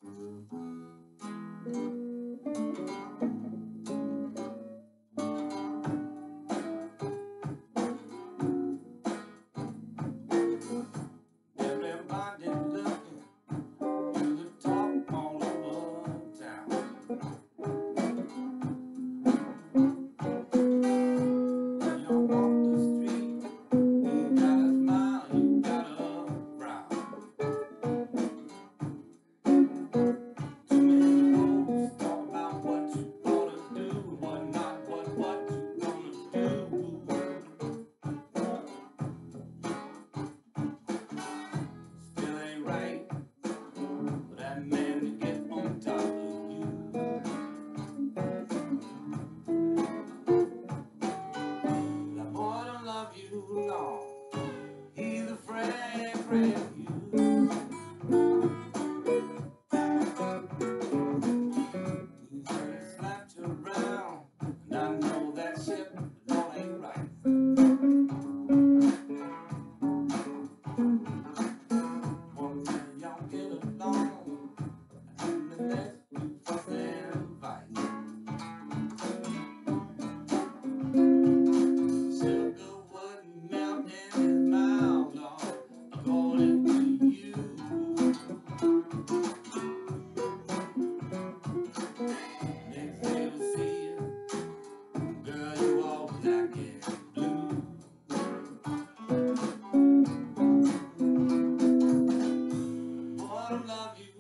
Everybody looking to the top all over town. When you walk the street, you gotta smile, you gotta frown. Too many folks talk about what you ought to do, what not, what you gonna do. Still ain't right for that man to get on top of you. That boy don't love you, no. He's afraid of you. He slapped you around, and I know that shit don't ain't right. One day y'all get along, and the next you fuss and fight. Sugar wouldn't melt in his mouth, Lord, according to you. Next day we'll see you, girl, you all black and blue. Boy, I love you.